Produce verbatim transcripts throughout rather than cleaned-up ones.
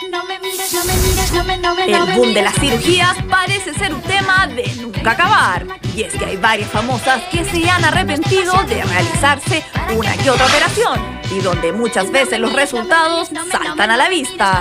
El boom de las cirugías parece ser un tema de nunca acabar. Y es que hay varias famosas que se han arrepentido de realizarse una que otra operación y donde muchas veces los resultados saltan a la vista.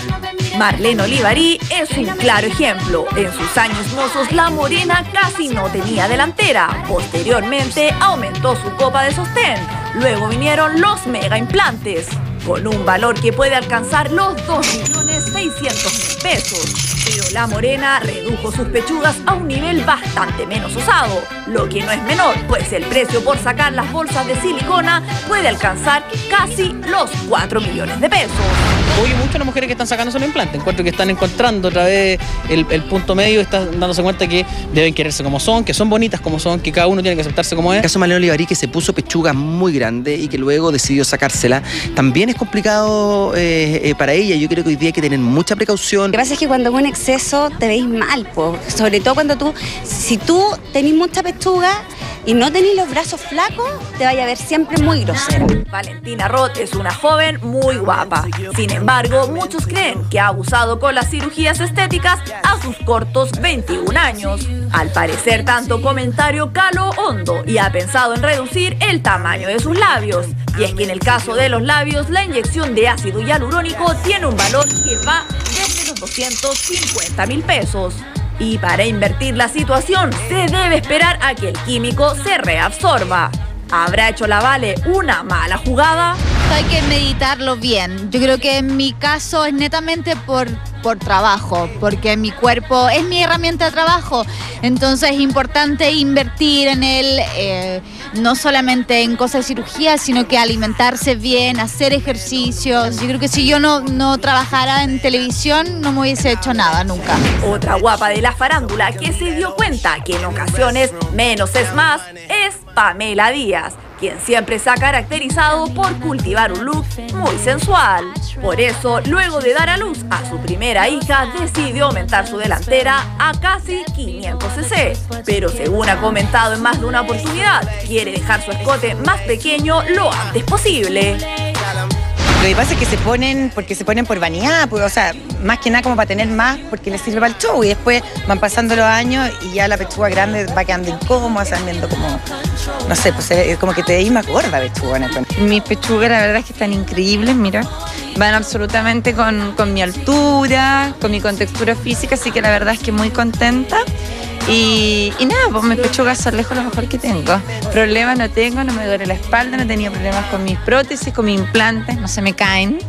Marlene Olivarí es un claro ejemplo. En sus años mozos, la morena casi no tenía delantera. Posteriormente aumentó su copa de sostén. Luego vinieron los mega implantes, con un valor que puede alcanzar los dos millones seiscientos mil pesos. Pero la morena redujo sus pechugas a un nivel bastante menos osado, lo que no es menor, pues el precio por sacar las bolsas de silicona puede alcanzar casi los cuatro millones de pesos. Hoy muchas las mujeres que están sacando solo implantes, encuentro que están encontrando otra vez el, el punto medio, están dándose cuenta que deben quererse como son, que son bonitas como son, que cada uno tiene que aceptarse como es. En el caso de Marlene Olivarí, que se puso pechuga muy grande y que luego decidió sacársela, también es complicado eh, eh, para ella. Yo creo que hoy día hay que tener mucha precaución. Lo que pasa es que cuando es un exceso te veis mal, po. Sobre todo cuando tú, si tú tenés mucha pechuga y no tenés los brazos flacos, te vaya a ver siempre muy grosera. Valentina Roth es una joven muy guapa. Sin embargo, muchos creen que ha abusado con las cirugías estéticas a sus cortos veintiún años. Al parecer, tanto comentario caló hondo y ha pensado en reducir el tamaño de sus labios. Y es que en el caso de los labios, la inyección de ácido hialurónico tiene un valor que va desde los doscientos cincuenta mil pesos. Y para invertir la situación, se debe esperar a que el químico se reabsorba. ¿Habrá hecho la Vale una mala jugada? Hay que meditarlo bien. Yo creo que en mi caso es netamente por, por trabajo, porque mi cuerpo es mi herramienta de trabajo. Entonces es importante invertir en él, eh, no solamente en cosas de cirugía, sino que alimentarse bien, hacer ejercicios. Yo creo que si yo no, no trabajara en televisión, no me hubiese hecho nada nunca. Otra guapa de la farándula que se dio cuenta que en ocasiones menos es más es Pamela Díaz, quien siempre se ha caracterizado por cultivar un look muy sensual. Por eso, luego de dar a luz a su primera hija, decidió aumentar su delantera a casi quinientos cc. Pero según ha comentado en más de una oportunidad, quiere dejar su escote más pequeño lo antes posible. Lo que pasa es que se ponen, porque se ponen por vanidad, pues, o sea, más que nada como para tener más, porque les sirve para el show, y después van pasando los años y ya la pechuga grande va quedando incómoda, se van viendo como, no sé, pues es como que te veis más gorda pechuga. Mis pechugas la verdad es que están increíbles, mira, van absolutamente con, con mi altura, con mi contextura física, así que la verdad es que muy contenta. Y, y nada, pues mis pechugas son lejos lo mejor que tengo. Problemas no tengo, no me duele la espalda, no he tenido problemas con mis prótesis, con mis implantes, no se me caen.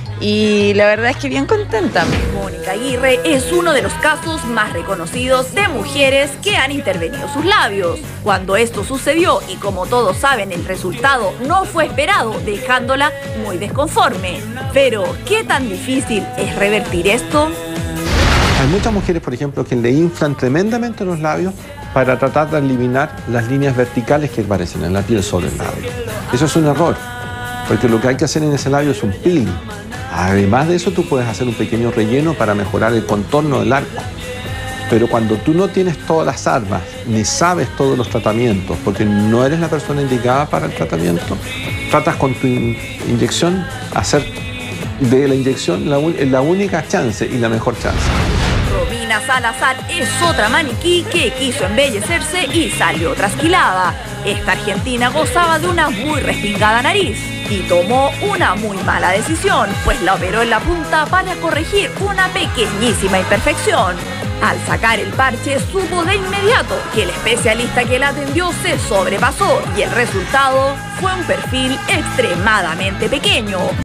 Y la verdad es que bien contenta. Mónica Aguirre es uno de los casos más reconocidos de mujeres que han intervenido sus labios. Cuando esto sucedió y como todos saben el resultado no fue esperado, dejándola muy desconforme. Pero, ¿qué tan difícil es revertir esto? Hay muchas mujeres, por ejemplo, que le inflan tremendamente los labios para tratar de eliminar las líneas verticales que aparecen en la piel sobre el labio. Eso es un error, porque lo que hay que hacer en ese labio es un peeling. Además de eso, tú puedes hacer un pequeño relleno para mejorar el contorno del arco. Pero cuando tú no tienes todas las armas, ni sabes todos los tratamientos, porque no eres la persona indicada para el tratamiento, tratas con tu in inyección hacer de la inyección la, la única chance y la mejor chance. Romina Salazar es otra maniquí que quiso embellecerse y salió trasquilada. Esta argentina gozaba de una muy respingada nariz y tomó una muy mala decisión, pues la operó en la punta para corregir una pequeñísima imperfección. Al sacar el parche, supo de inmediato que el especialista que la atendió se sobrepasó y el resultado fue un perfil extremadamente pequeño.